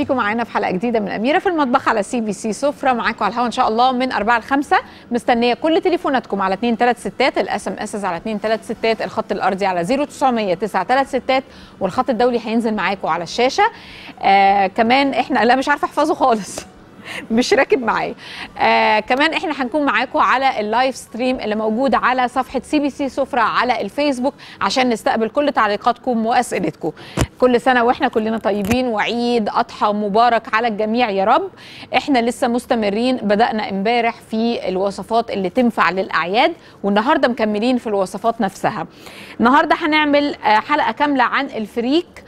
بيكم معانا في حلقه جديده من اميره في المطبخ على CBC سفره. معاكم على الهواء ان شاء الله من 4 ل 5. مستنيه كل تليفوناتكم على 236، الSMS على 236، الخط الارضي على 0900 936، والخط الدولي هينزل معاكم على الشاشه. كمان احنا لا مش عارفه احفظه خالص مش راكب معايا. كمان احنا هنكون معاكم على اللايف ستريم اللي موجود على صفحه CBC سفره على الفيسبوك عشان نستقبل كل تعليقاتكم واسئلتكم. كل سنه واحنا كلنا طيبين، وعيد اضحى مبارك على الجميع يا رب. احنا لسه مستمرين، بدانا امبارح في الوصفات اللي تنفع للاعياد، والنهارده مكملين في الوصفات نفسها. النهارده هنعمل حلقه كامله عن الفريك،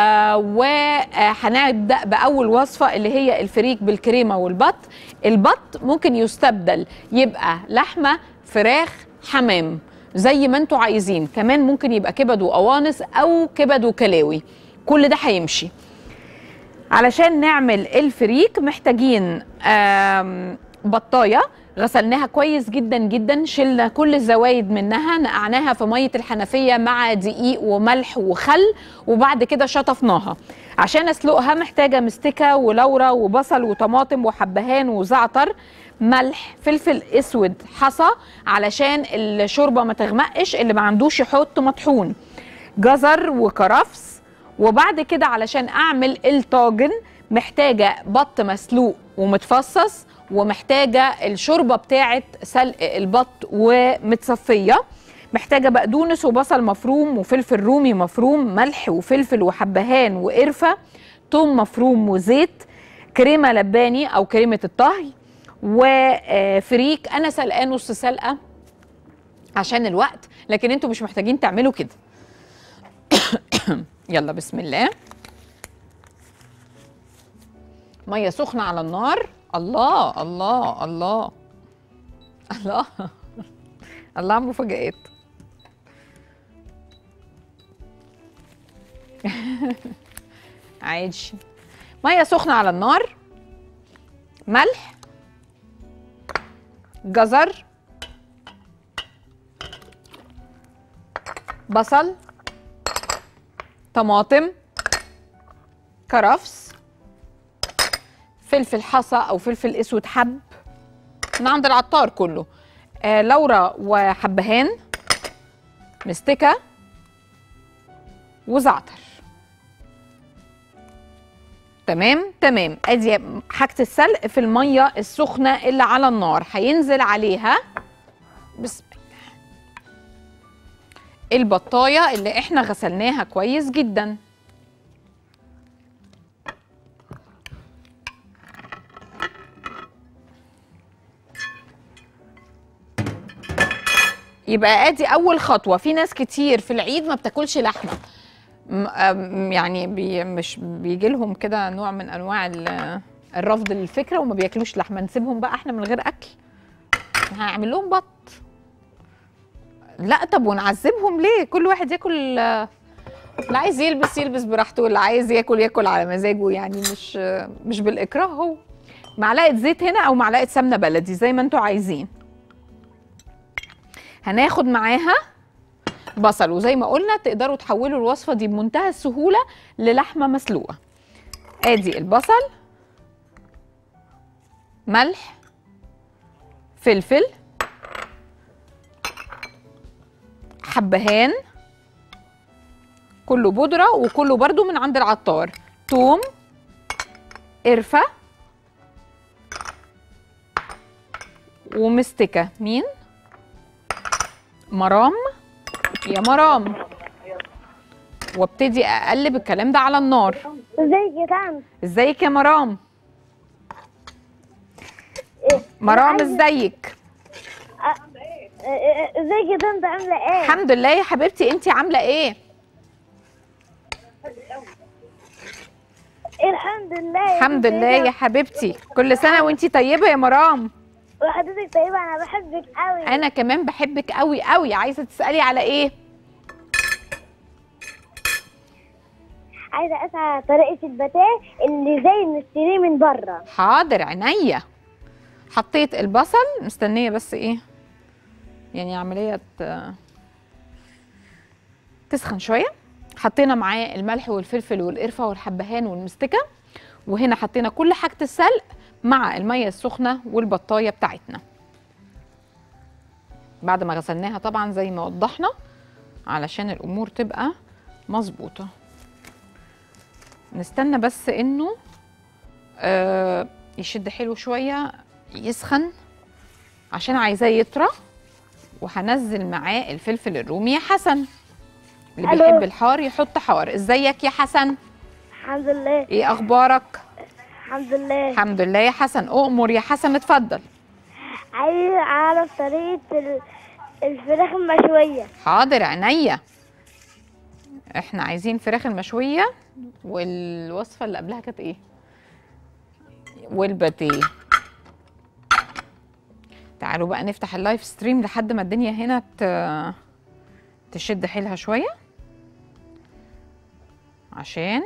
وهنبدا باول وصفه اللي هي الفريك بالكريمه والبط. البط ممكن يستبدل يبقى لحمه، فراخ، حمام، زي ما انتوا عايزين. كمان ممكن يبقى كبد وقوانص او كبد وكلاوي، كل ده هيمشي. علشان نعمل الفريك محتاجين بطايه غسلناها كويس جدا جدا، شلنا كل الزوايد منها، نقعناها في ميه الحنفيه مع دقيق وملح وخل، وبعد كده شطفناها. عشان اسلقها محتاجه مستكه ولورا وبصل وطماطم وحبهان وزعتر، ملح، فلفل اسود، حصى علشان الشوربه ما تغمقش، اللي ما عندوش يحط مطحون، جزر وكرفس. وبعد كده علشان اعمل الطاجن محتاجه بط مسلوق ومتفصص، ومحتاجه الشوربه بتاعه سلق البط ومتصفيه، محتاجه بقدونس وبصل مفروم وفلفل رومي مفروم، ملح وفلفل وحبهان وقرفه، توم مفروم وزيت، كريمه لباني او كريمه الطهي، وفريك انا سلقاه نص سلقه عشان الوقت، لكن انتوا مش محتاجين تعملوا كده. يلا بسم الله. ميه سخنه على النار. الله الله الله الله الله على مفاجآت. عادي. ميه سخنه على النار، ملح، جزر، بصل، طماطم، كرفس، فلفل حصى او فلفل اسود حب من عند العطار كله، لورا وحبهان، مستكه وزعتر. تمام تمام. ادي حاجه السلق في الميه السخنه اللي على النار، هينزل عليها بسم الله البطايه اللي احنا غسلناها كويس جدا. يبقى ادي اول خطوه. في ناس كتير في العيد ما بتاكلش لحمه، يعني مش بيجي لهم كده نوع من انواع الرفض للفكره وما بياكلوش لحمه. نسيبهم بقى احنا من غير اكل؟ هنعمل لهم بط؟ لا طب ونعذبهم ليه؟ كل واحد ياكل، اللي عايز يلبس براحته، واللي عايز ياكل على مزاجه، يعني مش بالاكراه. هو معلقه زيت هنا او معلقه سمنه بلدي زي ما انتوا عايزين. هناخد معاها بصل، وزي ما قلنا تقدروا تحولوا الوصفه دي بمنتهى السهوله للحمه مسلوقه. ادي البصل، ملح، فلفل، حبهان كله بودره وكله برضو من عند العطار، توم، قرفه، ومستكه. مين؟ مرام. يا مرام. وابتدي اقلب الكلام ده على النار. ازيك يا طنط؟ ازيك يا مرام؟ مرام ازيك؟ ازيك يا طنط؟ عامله ايه؟ الحمد لله يا حبيبتي، انتي عامله ايه؟ الحمد لله. الحمد لله يا حبيبتي، كل سنه وانتي طيبه يا مرام. وحضرتك طيبه، انا بحبك قوي. انا كمان بحبك قوي قوي. عايزه تسالي على ايه؟ عايزه اسال طريقه الباتيه اللي زي نشتريه من بره. حاضر عينيا. حطيت البصل، مستنيه بس ايه يعني عمليه تسخن شويه. حطينا معاه الملح والفلفل والقرفه والحبهان والمستكه، وهنا حطينا كل حاجه السلق مع الميه السخنه والبطايه بتاعتنا بعد ما غسلناها طبعا زي ما وضحنا علشان الامور تبقى مظبوطه. نستنى بس انه يشد حلو شويه يسخن عشان عايزاه يطرى، وهنزل معاه الفلفل الرومي يا حسن. اللي ألو. بيحب الحار يحط حار. ازيك يا حسن؟ الحمد لله. ايه اخبارك؟ الحمد لله. الحمد لله يا حسن. اؤمر يا حسن، اتفضل. عايز اعرف طريقة الفراخ المشوية. حاضر عينيا. احنا عايزين فراخ المشويه، والوصفه اللي قبلها كانت ايه؟ والباتيه. تعالوا بقى نفتح اللايف ستريم لحد ما الدنيا هنا تشد حيلها شويه عشان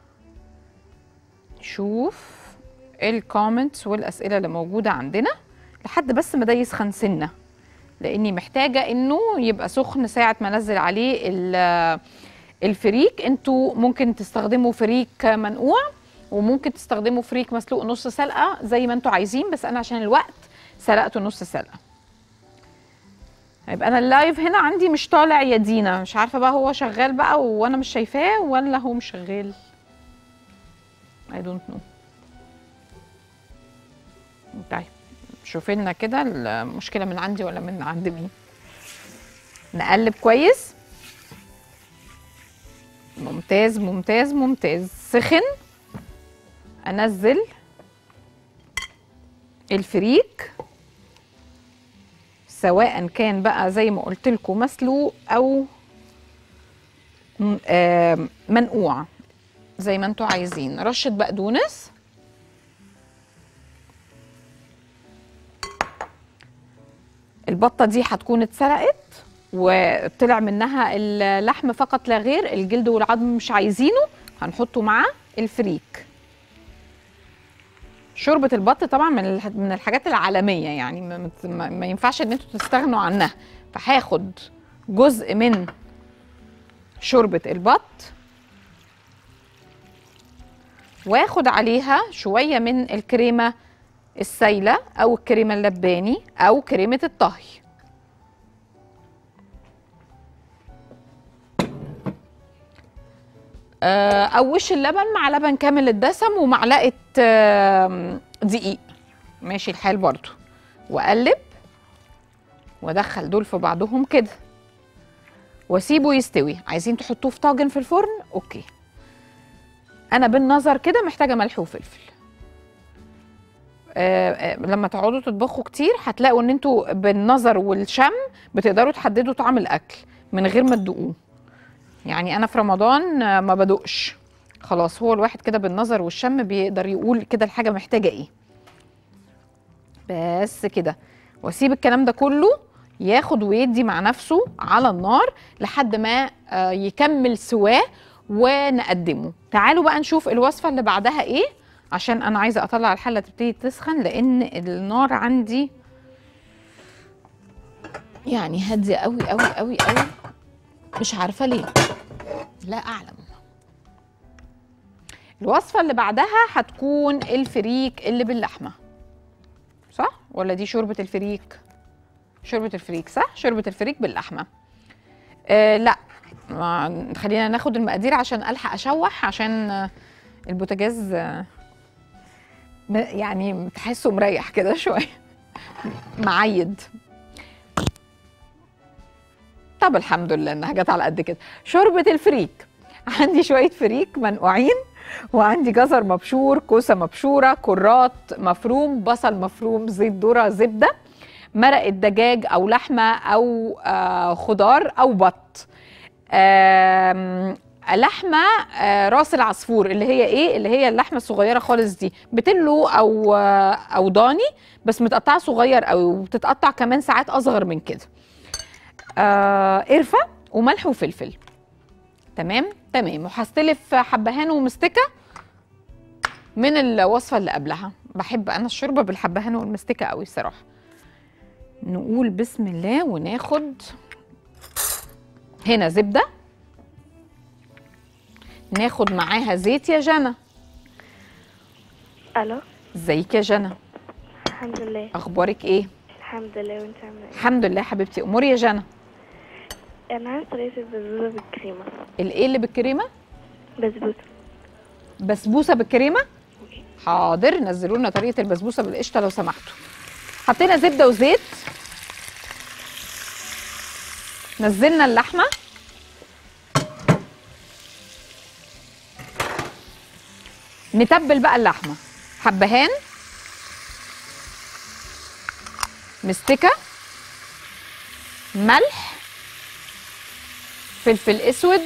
نشوف الكومنتس والاسئله اللي موجوده عندنا لحد بس ما ده يسخن سنه، لاني محتاجه انه يبقى سخن ساعه ما انزل عليه الفريك. انتوا ممكن تستخدموا فريك منقوع وممكن تستخدموا فريك مسلوق نص سلقه زي ما انتوا عايزين، بس انا عشان الوقت سلقته نص سلقه. يبقى انا اللايف هنا عندي مش طالع يا دينا، مش عارفه بقى هو شغال بقى وانا مش شايفاه ولا هو مش شغال. I don't know. طيب شوفي لنا كده المشكله من عندي ولا من عند مين. نقلب كويس. ممتاز ممتاز ممتاز. سخن. انزل الفريك سواء كان بقى زي ما قلت لكم مسلوق او منقوع زي ما انتوا عايزين. رشه بقدونس. البطه دي هتكون اتسلقت وطلع منها اللحم فقط لا غير، الجلد والعظم مش عايزينه، هنحطه مع الفريك. شوربه البط طبعا من الحاجات العالميه، يعني ما ينفعش ان انتوا تستغنوا عنها، فهاخد جزء من شوربه البط واخد عليها شويه من الكريمه السايله او الكريمه اللباني او كريمه الطهي. او وش اللبن مع لبن كامل الدسم ومعلقه دقيق، ماشي الحال برضو. واقلب وادخل دول في بعضهم كده واسيبه يستوي. عايزين تحطوه في طاجن في الفرن اوكي. انا بالنظر كده محتاجه ملح وفلفل. لما تقعدوا تطبخوا كتير هتلاقوا ان انتوا بالنظر والشم بتقدروا تحددوا طعم الاكل من غير ما تدوقوه. يعني انا في رمضان ما بدوقش، خلاص هو الواحد كده بالنظر والشم بيقدر يقول كده الحاجه محتاجه ايه. بس كده. واسيب الكلام ده كله ياخد ويدي مع نفسه على النار لحد ما يكمل سواه ونقدمه. تعالوا بقى نشوف الوصفه اللي بعدها ايه، عشان انا عايزه اطلع الحله تبتدي تسخن لان النار عندي يعني هاديه قوي قوي قوي قوي، مش عارفه ليه، لا اعلم. الوصفه اللي بعدها هتكون الفريك اللي باللحمه، صح ولا دي شوربه الفريك؟ شوربه الفريك صح، شوربه الفريك باللحمه. لا خلينا ناخد المقادير عشان الحق اشوح، عشان البوتاجاز يعني تحسه مريح كده شويه معيد. طب الحمد لله انها جت على قد كده. شوربه الفريك، عندي شويه فريك منقوعين، وعندي جزر مبشور، كوسه مبشوره، كرات مفروم، بصل مفروم، زيت ذره، زبده، مرقه دجاج او لحمه او خضار او بط، لحمه راس العصفور اللي هي ايه، اللي هي اللحمه الصغيره خالص دي، بتلو او ضاني بس متقطعه صغير قوي، وبتتقطع كمان ساعات اصغر من كده. قرفه وملح وفلفل. تمام تمام. وهستلف حبهان ومستكه من الوصفه اللي قبلها. بحب انا الشوربه بالحبهان والمستكه قوي الصراحه. نقول بسم الله وناخد هنا زبده، ناخد معاها زيت يا جنى، الو. ازيك يا جنى؟ الحمد لله. اخبارك ايه؟ الحمد لله، وانت عامله ايه؟ الحمد لله حبيبتي. اموري يا جنى. انا عايز طريقه البسبوسه بالكريمه. الايه اللي بالكريمه؟ بسبوسه. بسبوسه بالكريمه؟ حاضر، نزلوا لنا طريقه البسبوسه بالقشطه لو سمحتوا. حطينا زبده وزيت، نزلنا اللحمه، نتبل بقى اللحمه. حبهان، مستكه، ملح، فلفل اسود،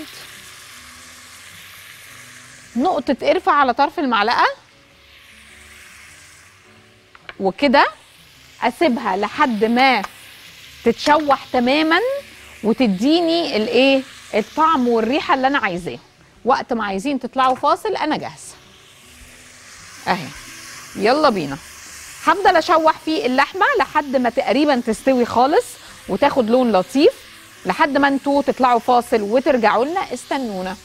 نقطه قرفه على طرف المعلقه، وكده اسيبها لحد ما تتشوح تماما وتديني الايه الطعم والريحه اللي انا عايزاه. وقت ما عايزين تطلعوا فاصل انا جاهزه اهي. يلا بينا. هفضل اشوح في اللحمه لحد ما تقريبا تستوي خالص وتاخد لون لطيف، لحد ما انتوا تطلعوا فاصل وترجعوا لنا. استنونا.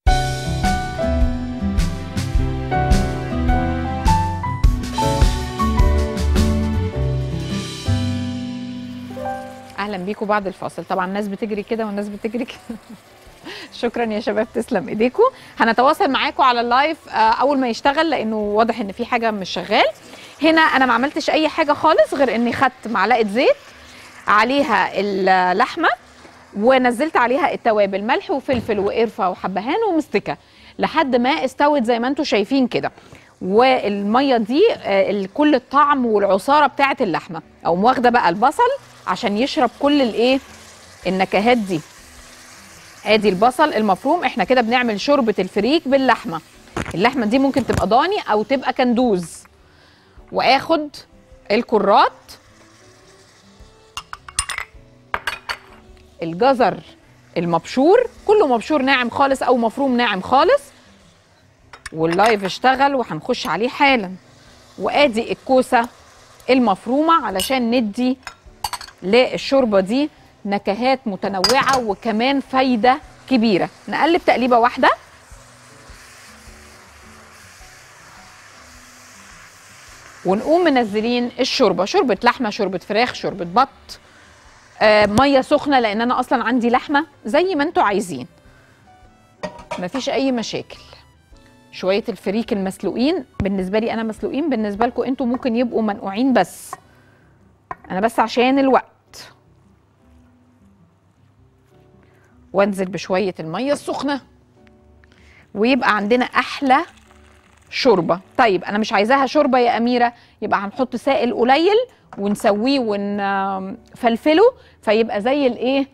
اهلا بيكم بعد الفاصل. طبعا الناس بتجري كده والناس بتجري كده. شكرا يا شباب، تسلم ايديكم. هنتواصل معاكم على اللايف اول ما يشتغل، لانه واضح ان في حاجه مش شغال. هنا انا ما عملتش اي حاجه خالص غير اني خدت معلقه زيت عليها اللحمه ونزلت عليها التوابل، ملح وفلفل وقرفه وحبهان ومستكه، لحد ما استوت زي ما انتم شايفين كده. والميه دي كل الطعم والعصاره بتاعه اللحمه، او واخده بقى البصل عشان يشرب كل الايه النكهات دي. ادي البصل المفروم. احنا كده بنعمل شوربه الفريك باللحمه. اللحمه دي ممكن تبقى ضاني او تبقى كندوز. واخد الكرات، الجزر المبشور، كله مبشور ناعم خالص او مفروم ناعم خالص، واللايف اشتغل وهنخش عليه حالا. وادي الكوسه المفرومه علشان ندي للشوربه دي نكهات متنوعه وكمان فايده كبيره. نقلب تقليبه واحده ونقوم منزلين الشوربه. شوربه لحمه، شوربه فراخ، شوربه بط، ميه سخنه، لان انا اصلا عندي لحمه، زي ما انتوا عايزين، مفيش اي مشاكل. شويه الفريك المسلوقين، بالنسبه لي انا مسلوقين، بالنسبه لكم انتوا ممكن يبقوا منقوعين، بس انا بس عشان الوقت. وانزل بشويه الميه السخنه ويبقى عندنا احلى شوربه. طيب انا مش عايزاها شوربه يا اميره، يبقى هنحط سائل قليل ونسويه ونفلفله فيبقى زي الايه،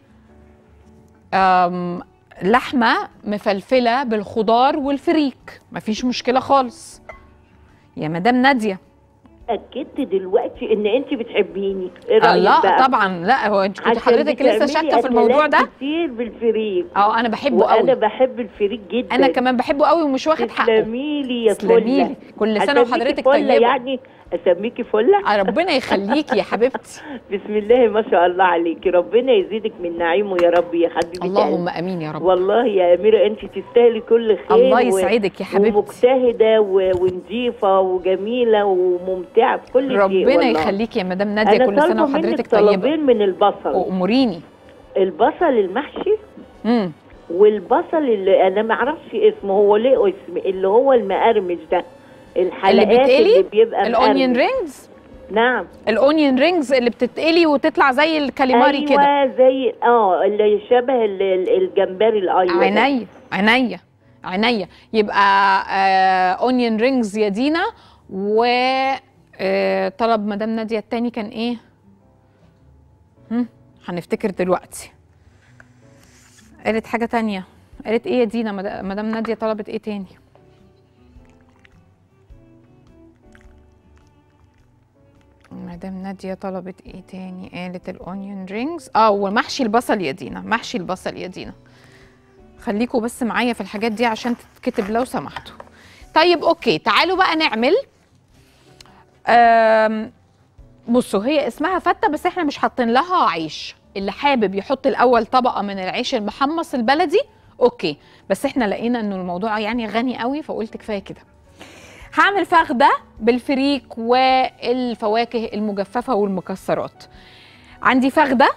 لحمه مفلفله بالخضار والفريك، مفيش مشكله خالص يا مدام ناديه. اكدت دلوقتي ان انت بتحبيني، ايه رايك لا بقى؟ طبعا، لا هو انت كنت حضرتك لسه شاكه في الموضوع ده كتير بالفريك. انا بحبه قوي. انا بحب الفريك جدا. انا كمان بحبه قوي ومش واخد حقه. تسلمي لي يا تسلمي لي. كل سنه وحضرتك طيبه. يعني اسميكي فله. ربنا يخليكي يا حبيبتي. بسم الله ما شاء الله عليكي، ربنا يزيدك من نعيمه يا رب يا حبيبتي. اللهم امين يا رب. والله يا اميره انت تستاهلي كل خير. الله يسعدك يا حبيبتي. ومجتهده ونظيفه وجميله وممتعه في كل شيء. ربنا يخليكي يا مدام ناديه، كل سنه وحضرتك طيبه. طلبين من البصل. واموريني. البصل المحشي والبصل اللي انا ما اعرفش اسمه، هو ليه اسم، اللي هو المقرمش ده، الحلقات اللي بيبقى الاونيون رينجز. نعم، الاونيون رينجز اللي بتتقلي وتطلع زي الكاليماري كده. ايوه زي اللي شبه الجمبري الايوه. عينيا عينيا عينيا. يبقى اونيون رينجز يا دينا. و طلب مدام ناديه التاني كان ايه؟ هنفتكر دلوقتي. قالت حاجه تانية. قالت ايه يا دينا؟ مدام ناديه طلبت ايه تاني؟ مدام ناديه طلبت ايه تاني؟ قالت الاونيون رينجز ومحشي البصل يا دينا. محشي البصل يا دينا. خليكوا بس معايا في الحاجات دي عشان تتكتب لو سمحتوا. طيب اوكي، تعالوا بقى نعمل. بصوا، هي اسمها فته بس احنا مش حاطين لها عيش. اللي حابب يحط الاول طبقه من العيش المحمص البلدي اوكي، بس احنا لقينا انه الموضوع يعني غني قوي فقلت كفايه كده. هعمل فخده بالفريك والفواكه المجففه والمكسرات. عندي فخده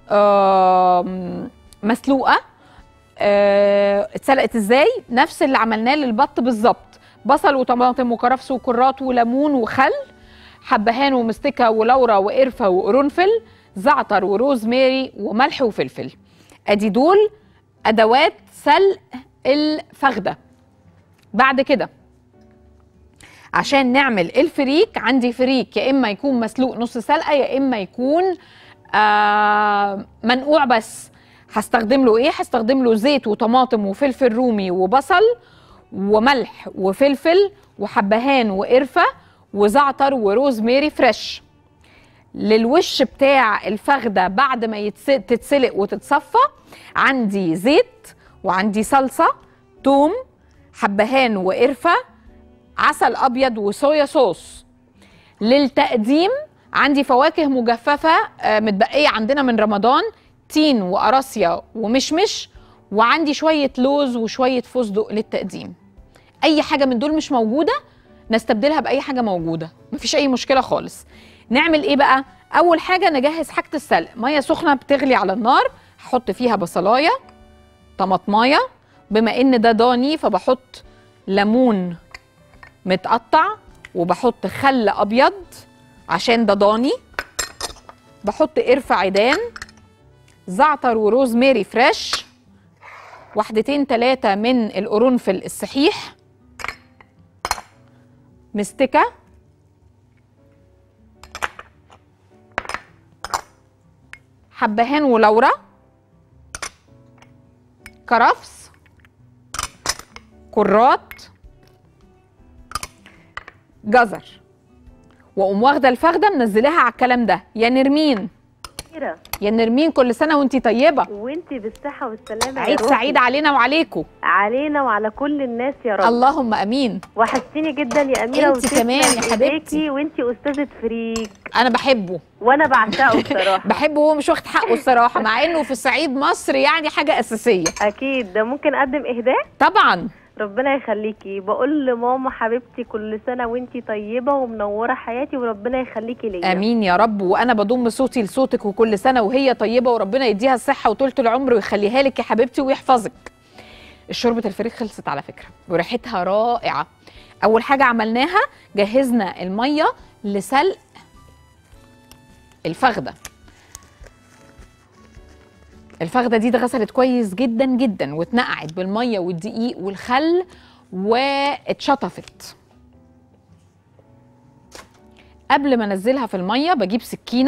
مسلوقه. اتسلقت ازاي؟ نفس اللي عملناه للبط بالظبط، بصل وطماطم وكرفس وكرات وليمون وخل، حبهان ومستكه ولورا وقرفه وقرنفل، زعتر وروزماري وملح وفلفل. ادي دول ادوات سلق الفخده. بعد كده عشان نعمل الفريك، عندي فريك يا اما يكون مسلوق نص سلقه يا اما يكون منقوع بس. هستخدم له ايه؟ هستخدم له زيت وطماطم وفلفل رومي وبصل وملح وفلفل وحبهان وقرفه وزعتر وروزماري فريش. للوش بتاع الفخده بعد ما تتسلق وتتصفى، عندي زيت وعندي صلصه، توم، حبهان وقرفه، عسل ابيض وصويا صوص. للتقديم عندي فواكه مجففه متبقيه عندنا من رمضان، تين وقراصيا ومشمش، وعندي شويه لوز وشويه فستق للتقديم. اي حاجه من دول مش موجوده نستبدلها باي حاجه موجوده، مفيش اي مشكله خالص. نعمل ايه بقى؟ اول حاجه نجهز حاجه السلق. ميه سخنه بتغلي على النار، هحط فيها بصلايه، طماطمايه، بما ان ده ضاني فبحط ليمون متقطع، وبحط خل ابيض عشان ده ضاني، بحط قرفه عيدان، زعتر وروزماري فريش، 1 3 من القرنفل الصحيح، مستكه، حبهان ولورا، كرفس، كرات، جزر. واقوم واخده الفخده منزلاها على الكلام ده. يا نرمين، يا نرمين، كل سنه وانتي طيبه وانتي بالصحه والسلامه. عيد سعيد علينا وعليكم، علينا وعلى كل الناس يا رب. اللهم امين. وحشتيني جدا يا اميره، انتي كمان يا حبيبتي، وانتي استاذه فريك. انا بحبه وانا بعشقه بصراحه. بحبه، هو مش واخد حقه الصراحه، مع انه في صعيد مصر يعني حاجه اساسيه. اكيد. ده ممكن اقدم اهداء؟ طبعا. ربنا يخليكي. بقول لماما حبيبتي كل سنه وانتي طيبه ومنوره حياتي، وربنا يخليكي ليا. امين يا رب. وانا بضم صوتي لصوتك، وكل سنه وهي طيبه وربنا يديها الصحه وطولة العمر ويخليها لك يا حبيبتي ويحفظك. شوربه الفريك خلصت على فكره وريحتها رائعه. اول حاجه عملناها جهزنا الميه لسلق الفخده. الفخده دي اتغسلت كويس جدا جدا واتنقعت بالميه والدقيق والخل واتشطفت. قبل ما انزلها في الميه بجيب سكينه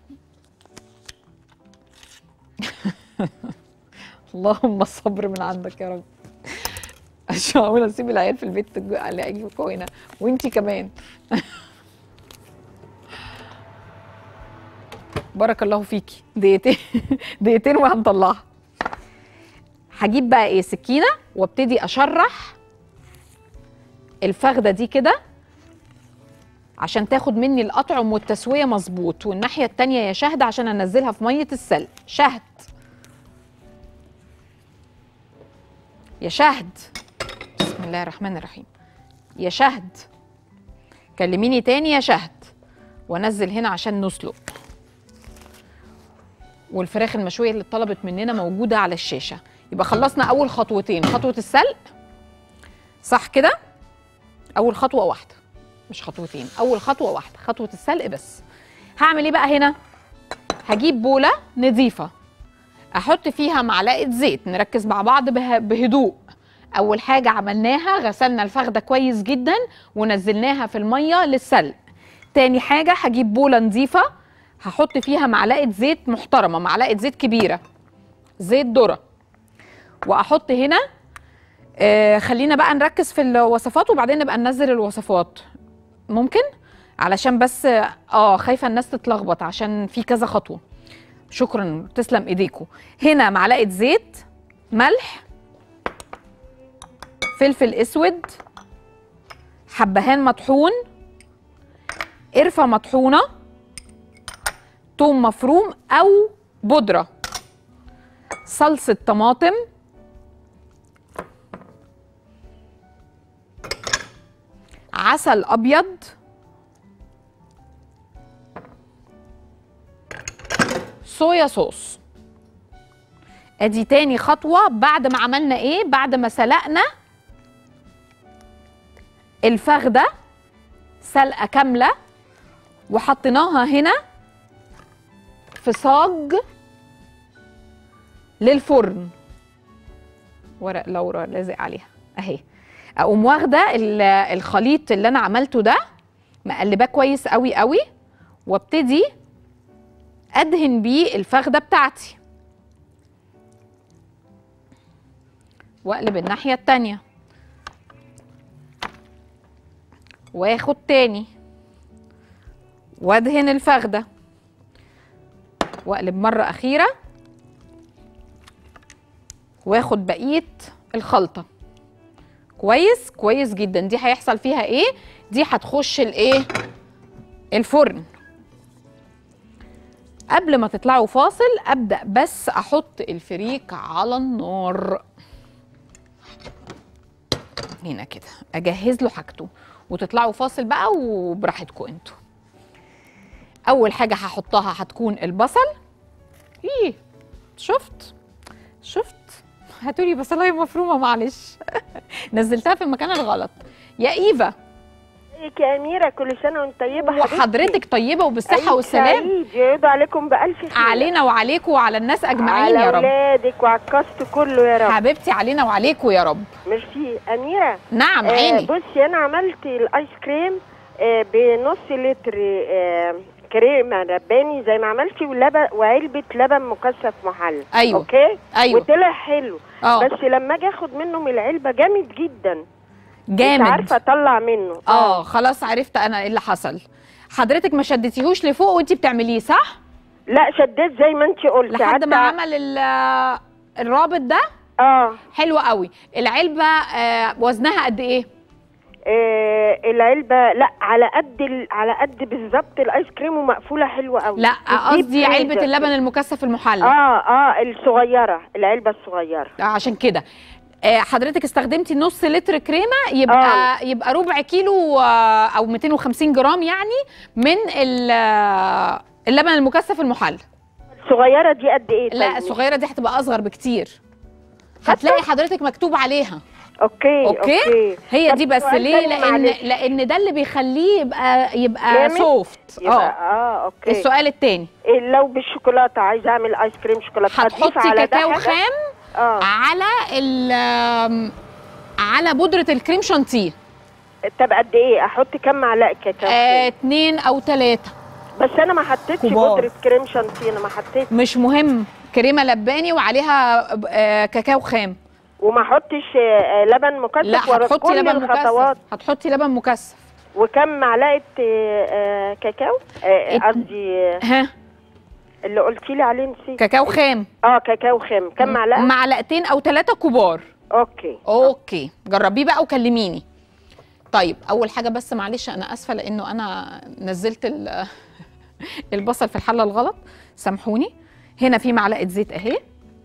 اللهم الصبر من عندك يا رب. مش معقول اسيب العيال في البيت الاقي هنا وانتي كمان. بارك الله فيكي. دقيقتين دقيقتين وهنطلعها. هجيب بقى ايه؟ سكينه وابتدي اشرح الفخده دي كده عشان تاخد مني الأطعم والتسويه مظبوط، والناحيه التانيه يا شهد عشان انزلها في ميه السلق. شهد يا شهد، بسم الله الرحمن الرحيم. يا شهد كلميني تاني يا شهد. وانزل هنا عشان نسلق. والفراخ المشويه اللي اتطلبت مننا موجوده على الشاشه. يبقى خلصنا اول خطوتين، خطوه السلق صح كده؟ اول خطوه واحده مش خطوتين، اول خطوه واحده، خطوه السلق بس. هعمل ايه بقى هنا؟ هجيب بوله نظيفه احط فيها معلقه زيت، نركز مع بعض بهدوء. اول حاجه عملناها غسلنا الفخده كويس جدا ونزلناها في الميه للسلق. تاني حاجه هجيب بوله نظيفه هحط فيها معلقه زيت محترمه، معلقه زيت كبيره، زيت ذره. واحط هنا خلينا بقى نركز في الوصفات وبعدين نبقى ننزل الوصفات ممكن، علشان بس خايفه الناس تتلخبط عشان في كذا خطوه. شكرا، تسلم ايديكم. هنا معلقه زيت، ملح، فلفل اسود، حبهان مطحون، قرفه مطحونه، توم مفروم او بودره، صلصه طماطم، عسل ابيض، صويا صوص. ادي تاني خطوه بعد ما عملنا ايه؟ بعد ما سلقنا الفخده سلقه كامله وحطيناها هنا في صاج للفرن. ورق لورا لازق عليها اهي. اقوم واخده الخليط اللي انا عملته ده مقلباه كويس قوي قوي، وابتدي ادهن بيه الفخده بتاعتي، واقلب الناحيه التانيه، واخد تاني وادهن الفخده، واقلب مره اخيره، واخد بقيه الخلطه. كويس كويس جدا. دي هيحصل فيها ايه؟ دي هتخش الايه؟ الفرن. قبل ما تطلعوا فاصل ابدا بس احط الفريك على النار هنا كده، اجهز له حاجته، وتطلعوا فاصل بقى وبراحتكم انتوا. اول حاجه هحطها هتكون البصل. ايه شفت هاتولي بصلايه مفرومه معلش نزلتها في المكان الغلط يا ايفا. ازيك يا اميره؟ كل سنه وانت طيبه. وحضرتك طيبه وبالصحه والسلام. يعيدوا عليكم بالف خير. علينا وعليكم وعلى الناس اجمعين يا رب. على اولادك وعلى الكاست كله يا رب. حبيبتي علينا وعليكم يا رب. ميرسي اميره. نعم عيني. بصي انا عملت الايس كريم بنص لتر كريمه لباني زي ما عملتي، وعلبه لبن مكثف محلى. ايوه اوكي. ايوه وطلع حلو. بس لما اجي اخد منه من العلبه جامد جدا، جامد، مش عارفه اطلع منه. خلاص عرفت انا ايه اللي حصل. حضرتك ما شدتيهوش لفوق وانتي بتعمليه صح؟ لا شديت زي ما انتي قلتي لحد ما عمل الرابط ده. حلو قوي. العلبه وزنها قد ايه؟ العلبه لا على قد بالظبط الايس كريم، ومقفوله حلوه قوي. لا قصدي علبه اللبن المكثف المحلى. الصغيره، العلبه الصغيره. عشان كده حضرتك استخدمتي نص لتر كريمه، يبقى ربع كيلو او 250 جرام يعني من اللبن المكثف المحلى. الصغيره دي قد ايه؟ لا الصغيره دي هتبقى اصغر بكتير، هتلاقي حضرتك مكتوب عليها. اوكي. هي دي بس ليه؟ لان ده اللي بيخليه يبقى سوفت. اوكي. السؤال الثاني، لو بالشوكولاته عايزه اعمل ايس كريم شوكولاته، هتحطي كاكاو خام على بودره الكريم شانتيه. طب قد ايه احط؟ كام معلقه كاكاو؟ 2 أو 3. بس انا ما حطيتش بودره كريم شانتيه، انا ما حطيتش. مش مهم، كريمه لباني وعليها كاكاو خام. وما احطش لبن مكثف؟ لا هتحطي لبن مكثف، هتحطي لبن مكثف. وكم معلقه كاكاو؟ قصدي اللي قلتي لي عليه نسيت. كاكاو خام. كاكاو خام. كم معلقه؟ 2 أو 3 كبار. اوكي جربيه بقى وكلميني. طيب اول حاجه بس معلش انا اسفه لانه انا نزلت البصل في الحله الغلط، سامحوني. هنا في معلقه زيت اهي،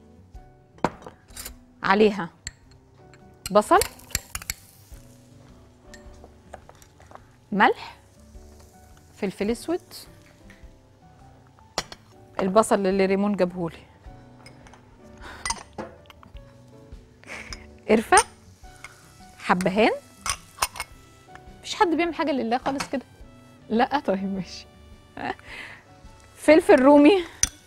عليها بصل، ملح، فلفل اسود، البصل اللي ريمون جابهولي، قرفه، حبهان. مفيش حد بيعمل حاجه لله خالص كده. لا طيب ماشي. فلفل رومي.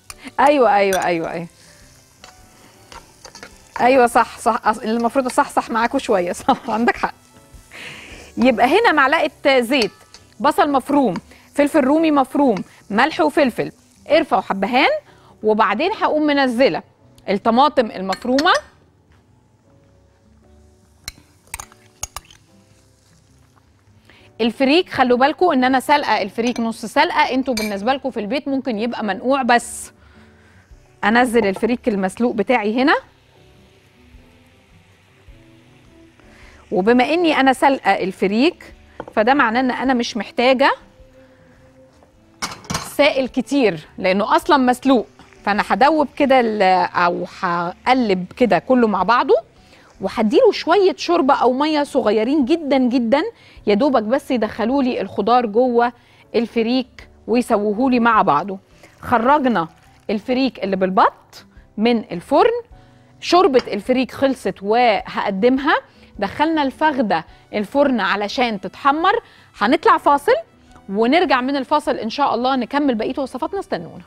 ايوه صح المفروض اصحصح معاكم شويه. صح عندك حق. يبقى هنا معلقه زيت، بصل مفروم، فلفل رومي مفروم، ملح وفلفل، قرفه وحبهان. وبعدين هقوم منزله الطماطم المفرومه، الفريك. خلوا بالكم ان انا سلقه الفريك نص سلقه، انتوا بالنسبه لكم في البيت ممكن يبقى منقوع. بس انزل الفريك المسلوق بتاعي هنا، وبما اني انا سلقه الفريك فده معناه ان انا مش محتاجه سائل كتير لانه اصلا مسلوق. فانا هدوب كده او هقلب كده كله مع بعضه، وهديله شويه شوربه او ميه صغيرين جدا جدا يا دوبك بس يدخلوا لي الخضار جوه الفريك ويسووه لي مع بعضه. خرجنا الفريك اللي بالبط من الفرن، شوربه الفريك خلصت وهقدمها. دخلنا الفخده الفرن علشان تتحمر. هنطلع فاصل ونرجع من الفاصل ان شاء الله نكمل بقيه وصفاتنا. استنونا.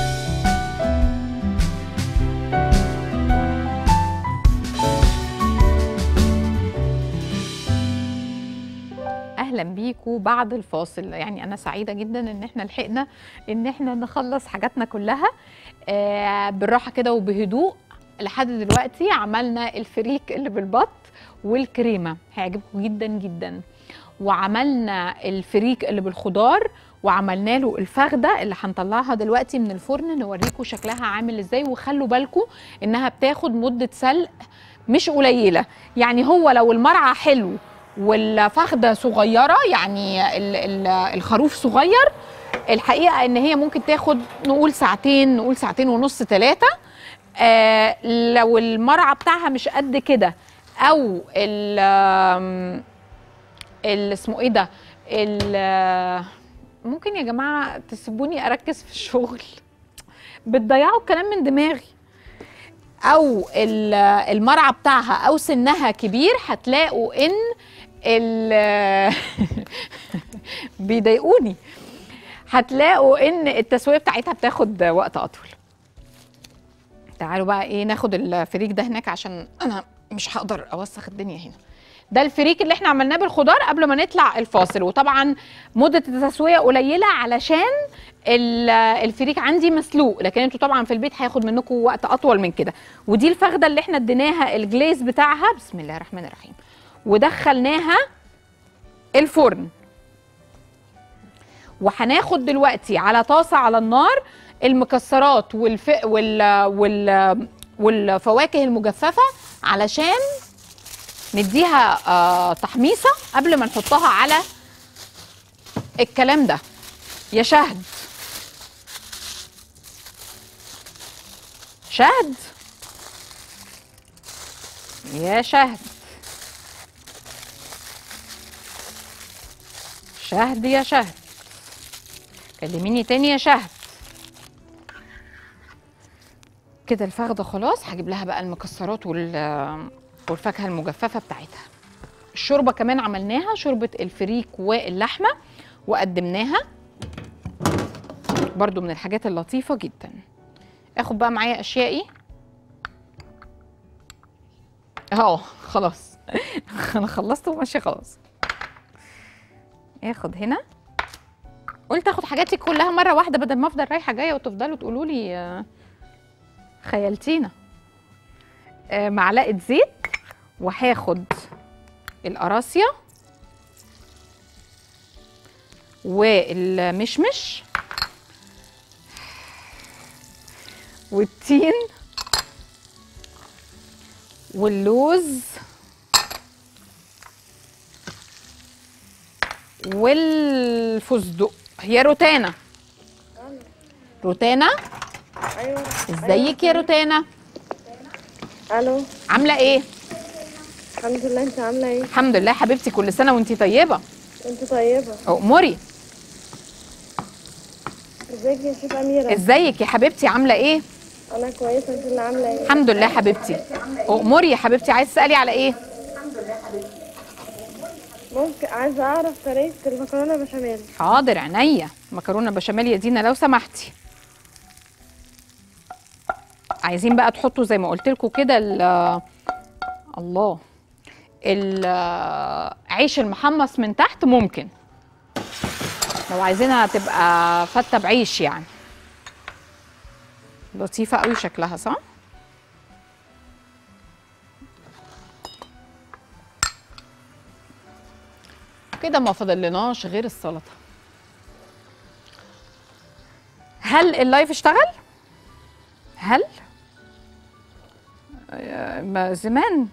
اهلا بيكم بعد الفاصل. يعني انا سعيده جدا ان احنا لحقنا ان احنا نخلص حاجاتنا كلها بالراحه كده وبهدوء. لحد دلوقتي عملنا الفريك اللي بالبط والكريمه، هيعجبكم جدا جدا. وعملنا الفريك اللي بالخضار، وعملنا له الفخده اللي هنطلعها دلوقتي من الفرن نوريكم شكلها عامل ازاي. وخلوا بالكم انها بتاخد مده سلق مش قليله. يعني هو لو المرعى حلو والفخده صغيره، يعني الخروف صغير، الحقيقه ان هي ممكن تاخد نقول ساعتين، نقول ساعتين ونص 3. لو المرعى بتاعها مش قد كده، او اسمه ايه ده، ممكن يا جماعه تسيبوني اركز في الشغل، بتضيعوا الكلام من دماغي. او المرعى بتاعها او سنها كبير، هتلاقوا ان بيضايقوني، هتلاقوا ان التسويه بتاعتها بتاخد وقت اطول. تعالوا بقى ايه، ناخد الفريك ده هناك عشان انا مش هقدر اوسخ الدنيا هنا. ده الفريك اللي احنا عملناه بالخضار قبل ما نطلع الفاصل. وطبعا مده التسويه قليله علشان الفريك عندي مسلوق، لكن انتوا طبعا في البيت هياخد منكم وقت اطول من كده. ودي الفخده اللي احنا اديناها الجليز بتاعها، بسم الله الرحمن الرحيم، ودخلناها الفرن. وهناخد دلوقتي على طاسه على النار المكسرات والفواكه المجففه علشان نديها تحميصه قبل ما نحطها على الكلام ده. يا شهد، شهد يا شهد، شهد يا شهد، كلميني تاني يا شهد. كده الفخده خلاص. هجيب لها بقى المكسرات والفاكهه المجففه بتاعتها. الشوربه كمان عملناها، شوربه الفريك واللحمه، وقدمناها برضو من الحاجات اللطيفه جدا. اخد بقى معايا اشيائي اهو. خلاص انا خلصت وماشيه خلاص. اخد هنا، قلت اخد حاجاتي كلها مره واحده بدل ما افضل رايحه جايه وتفضلوا تقولوا لي خيلتينا. معلقه زيت، وهاخد القراصيه والمشمش والتين واللوز والفستق. يا روتانا، روتانا ايوه ازيك يا روتانا؟ الو، عامله ايه؟ الحمد لله، انت عامله ايه؟ الحمد لله حبيبتي، كل سنه وانتي طيبه. انت طيبه. اموري. ازيك يا شيخ اميره؟ ازيك يا حبيبتي، عامله ايه؟ انا كويسه، انت اللي عامله ايه؟ الحمد لله حبيبتي. اموري يا حبيبتي، عايز تسالي على ايه؟ ممكن عايزه اعرف طريقه المكرونه بشاميل. حاضر عينيا. مكرونه بشاميل يا دينا لو سمحتي. عايزين بقى تحطوا زي ما قلت لكم كده الله، العيش المحمص من تحت، ممكن لو عايزينها تبقى فته بعيش. يعني لطيفه قوي شكلها، صح؟ كده ما فاضلناش غير السلطه. هل اللايف اشتغل؟ هل ما زمان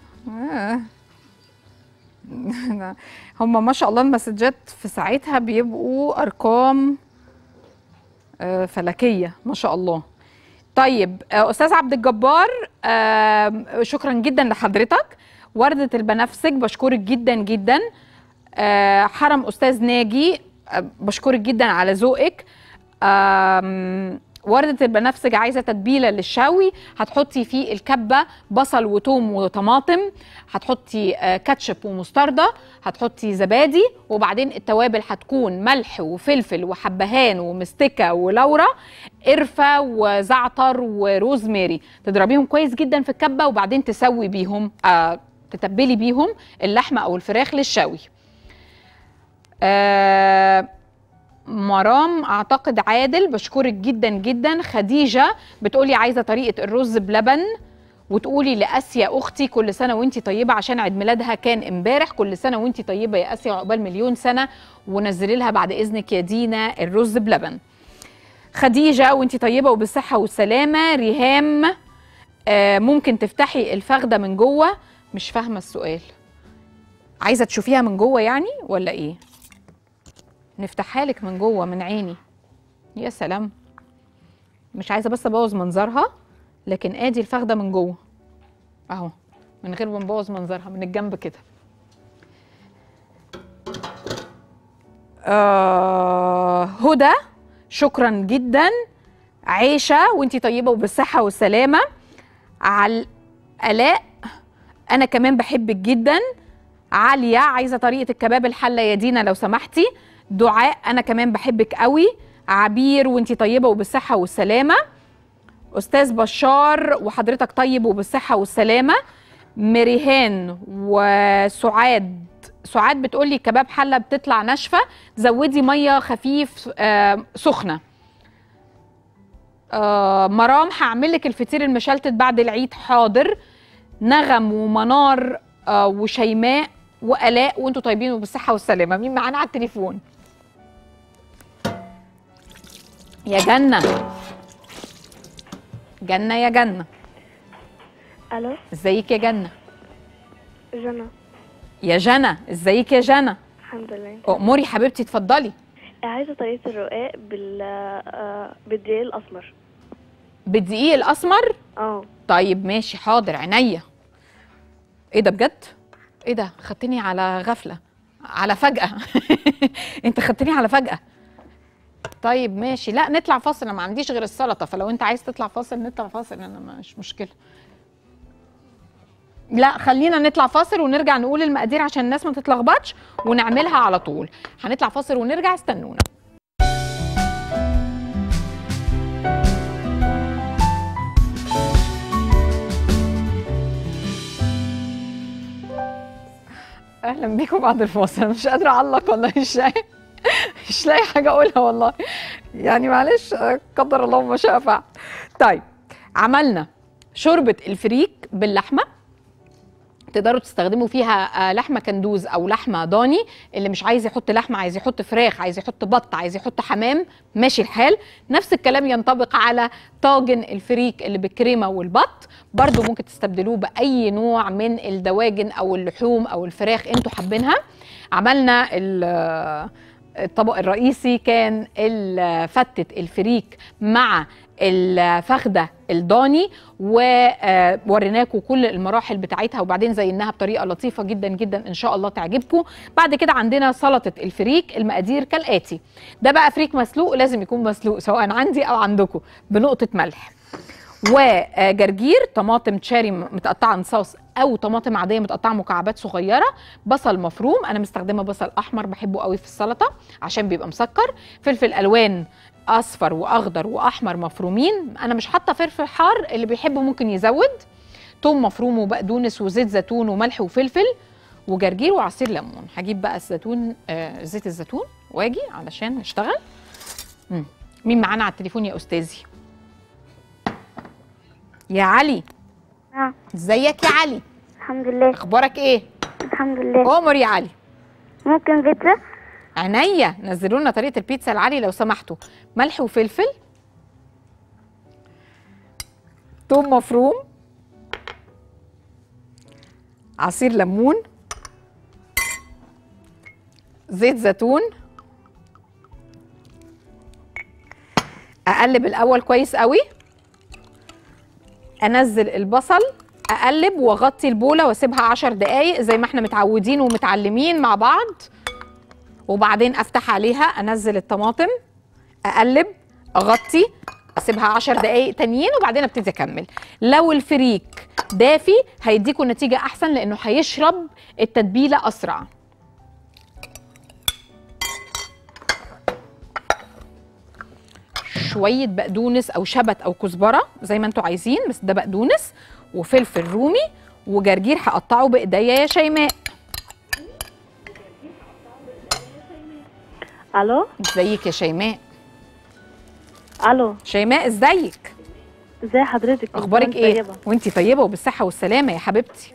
هم ما شاء الله المسجات في ساعتها بيبقوا ارقام فلكيه ما شاء الله. طيب استاذ عبد الجبار، شكرا جدا لحضرتك. وردة البنفسج بشكرك جدا جدا. حرم أستاذ ناجي بشكرك جدا على ذوقك. وردة البنفسج عايزة تتبيلة للشوي، هتحطي فيه الكبة بصل وتوم وطماطم، هتحطي كاتشب ومستردة، هتحطي زبادي، وبعدين التوابل هتكون ملح وفلفل وحبهان ومستكة ولورا، قرفة وزعتر وروزماري. تضربيهم كويس جدا في الكبة وبعدين تسوي بيهم تتبلي بيهم اللحمة أو الفراخ للشوي. مرام اعتقد عادل بشكرك جدا جدا. خديجه بتقولي عايزه طريقه الرز بلبن، وتقولي لاسيا اختي كل سنه وانتي طيبه عشان عيد ميلادها كان امبارح. كل سنه وانتي طيبه يا اسيا وعقبال مليون سنه، ونزلي لها بعد اذنك يا دينا الرز بلبن. خديجه وانتي طيبه وبالصحه والسلامه. ريهام ممكن تفتحي الفخده من جوه؟ مش فاهمه السؤال، عايزه تشوفيها من جوه يعني ولا ايه؟ نفتحها لك من جوه من عيني. يا سلام، مش عايزه بس ابوظ منظرها، لكن ادي الفخده من جوه اهو، من غير ما نبوظ منظرها من الجنب كده. هدى شكرا جدا. عيشه وانتي طيبه وبالصحه والسلامه. الاء انا كمان بحبك جدا. عاليه عايزه طريقه الكباب الحله يا دينا لو سمحتي. دعاء انا كمان بحبك قوي. عبير وانتي طيبه وبالصحه والسلامه. استاذ بشار وحضرتك طيب وبالصحه والسلامه. مريهان وسعاد، سعاد بتقولي كباب حله بتطلع ناشفه، زودي ميه خفيف سخنه. مرام هعمل لك الفطير المشلتت بعد العيد، حاضر. نغم ومنار وشيماء وآلاء وانتوا طيبين وبالصحه والسلامه. مين معانا على التليفون؟ يا جنة، جنة يا جنة. الو، ازيك يا جنة؟ جنى. يا جنى ازيك يا جنى؟ الحمد لله. أموري حبيبتي اتفضلي. عايزه طريقه الرقاق بالدقيق الاسمر. بالدقيق الاسمر؟ طيب ماشي حاضر عينيا. ايه ده بجد؟ ايه ده؟ خدتني على غفله، على فجأة. انت خدتني على فجأة. طيب ماشي، لا نطلع فاصل، انا ما عنديش غير السلطه، فلو انت عايز تطلع فاصل نطلع فاصل، انا مش مشكله. لا خلينا نطلع فاصل ونرجع نقول المقادير عشان الناس ما تتلخبطش ونعملها على طول. هنطلع فاصل ونرجع، استنونا. اهلا بيكم بعد الفاصل. مش قادره اعلق والله، مش لاقي حاجه اقولها والله، يعني معلش قدر الله ما شاء فعل. طيب عملنا شوربه الفريك باللحمه، تقدروا تستخدموا فيها لحمه كندوز او لحمه ضاني. اللي مش عايز يحط لحمه، عايز يحط فراخ، عايز يحط بط، عايز يحط حمام، ماشي الحال. نفس الكلام ينطبق على طاجن الفريك اللي بالكريمه والبط، برضو ممكن تستبدلوه باي نوع من الدواجن او اللحوم او الفراخ انتوا حابينها. عملنا الطبق الرئيسي كان فتة الفريك مع الفخده الضاني، ووريناكم كل المراحل بتاعتها، وبعدين زيناها بطريقه لطيفه جدا جدا ان شاء الله تعجبكم. بعد كده عندنا سلطه الفريك. المقادير كالاتي: ده بقى فريك مسلوق، لازم يكون مسلوق سواء عندي او عندكم، بنقطه ملح، وجرجير، طماطم تشاري متقطعه نصاص او طماطم عاديه متقطعه مكعبات صغيره، بصل مفروم، انا مستخدمه بصل احمر بحبه قوي في السلطه عشان بيبقى مسكر، فلفل الوان اصفر واخضر واحمر مفرومين، انا مش حاطه فلفل حار، اللي بيحبه ممكن يزود، توم مفروم وبقدونس وزيت زيتون وملح وفلفل وجرجير وعصير ليمون. هجيب بقى الزيتون زيت الزيتون واجي علشان نشتغل. مين معانا على التليفون يا استاذي؟ يا علي. ازيك يا علي؟ الحمد لله. اخبارك ايه؟ الحمد لله. عمر يا علي. ممكن بيتزا؟ عينيا، نزلوا لنا طريقه البيتزا لعلي لو سمحتوا. ملح وفلفل، توم مفروم، عصير ليمون، زيت زيتون. اقلب الاول كويس قوي، انزل البصل اقلب واغطي البوله واسيبها 10 دقايق زي ما احنا متعودين ومتعلمين مع بعض، وبعدين افتح عليها انزل الطماطم، اقلب اغطي اسيبها 10 دقايق تانيين وبعدين ابتدي اكمل. لو الفريك دافي هيديكوا نتيجه احسن لانه هيشرب التتبيله اسرع. شويه بقدونس او شبت او كزبره زي ما انتوا عايزين، بس ده بقدونس وفلفل رومي وجرجير هقطعه بايديا يا شيماء. الو، ازيك يا شيماء؟ الو شيماء ازيك؟ ازي حضرتك؟ اخبارك ايه؟ وانتي طيبه وبالصحه والسلامه يا حبيبتي.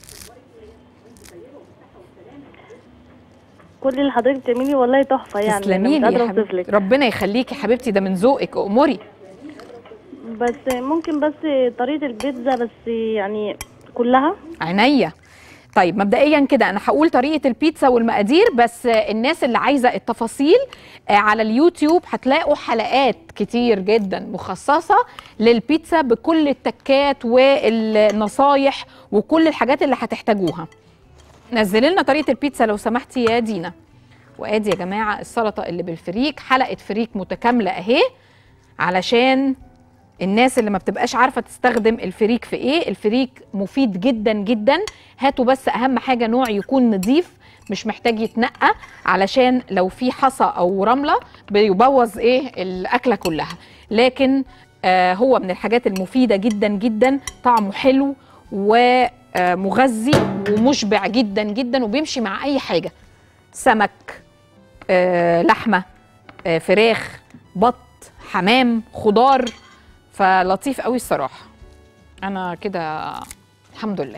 كل اللي حضرتك بتعمليه والله تحفه يعني. تسلمي لي يا حبيبتي، ربنا يخليكي يا حبيبتي، ده من ذوقك، اموري. بس ممكن بس طريقه البيتزا بس يعني كلها. عينيا. طيب مبدئيا كده انا هقول طريقه البيتزا والمقادير، بس الناس اللي عايزه التفاصيل على اليوتيوب هتلاقوا حلقات كتير جدا مخصصه للبيتزا بكل التكات والنصايح وكل الحاجات اللي هتحتاجوها. نزلي لنا طريقه البيتزا لو سمحتي يا دينا. وادي يا جماعه السلطه اللي بالفريك، حلقه فريك متكامله اهي علشان الناس اللي ما بتبقاش عارفه تستخدم الفريك في ايه. الفريك مفيد جدا جدا، هاتوا بس اهم حاجه نوع يكون نظيف مش محتاج يتنقى، علشان لو في حصى او رمله بيبوظ ايه الاكله كلها. لكن هو من الحاجات المفيده جدا جدا، طعمه حلو ومغذي ومشبع جدا جدا وبيمشي مع اي حاجه، سمك، لحمه، فراخ، بط، حمام، خضار، فلطيف قوي الصراحه. انا كده الحمد لله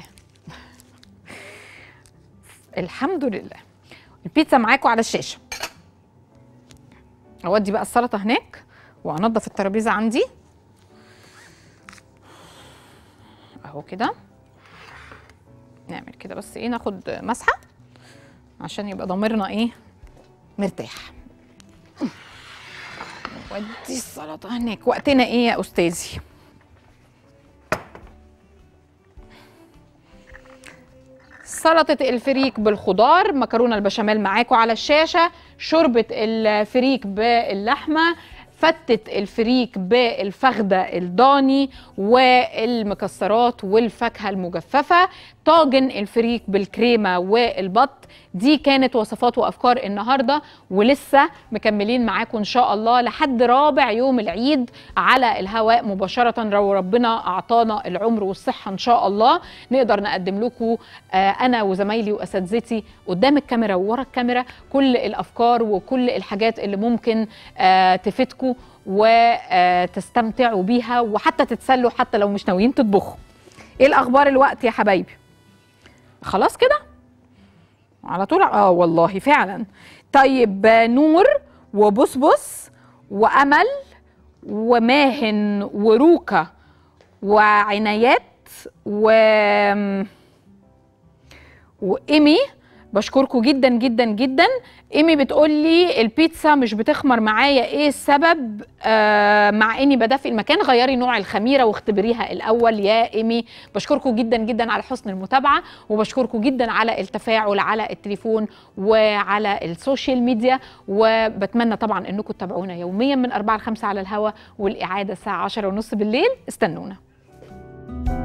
الحمد لله. البيتزا معاكم على الشاشه. اودي بقى السلطه هناك وانضف الترابيزه عندي اهو كده. نعمل كده بس ايه، ناخد مسحه عشان يبقى ضميرنا ايه مرتاح. ودي السلطه هناك. وقتنا ايه يا استاذي؟ سلطه الفريك بالخضار، مكرونه البشاميل معاكم على الشاشه، شوربه الفريك باللحمه، فتة الفريك بالفخدة الضاني والمكسرات والفاكهة المجففة، طاجن الفريك بالكريمة والبط. دي كانت وصفات وأفكار النهاردة، ولسه مكملين معاكم إن شاء الله لحد رابع يوم العيد على الهواء مباشرة. لو ربنا أعطانا العمر والصحة إن شاء الله نقدر نقدم لكم أنا وزمايلي وأساتذتي قدام الكاميرا وورا الكاميرا كل الأفكار وكل الحاجات اللي ممكن تفيدكم وتستمتعوا بيها وحتى تتسلوا حتى لو مش ناويين تطبخوا. ايه الاخبار الوقت يا حبايبي؟ خلاص كده على طول. والله فعلا. طيب نور وبصبص وامل وماهن وروكا وعنايات وايمي، بشكركم جدا جدا جدا. ايمي بتقول لي البيتزا مش بتخمر معايا، ايه السبب؟ مع اني بدفي المكان. غيري نوع الخميره واختبريها الاول يا ايمي. بشكركم جدا جدا على حسن المتابعه، وبشكركم جدا على التفاعل على التليفون وعلى السوشيال ميديا، وبتمنى طبعا انكم تتابعونا يوميا من 4 ل 5 على الهوا، والاعاده الساعه 10:30 بالليل. استنونا.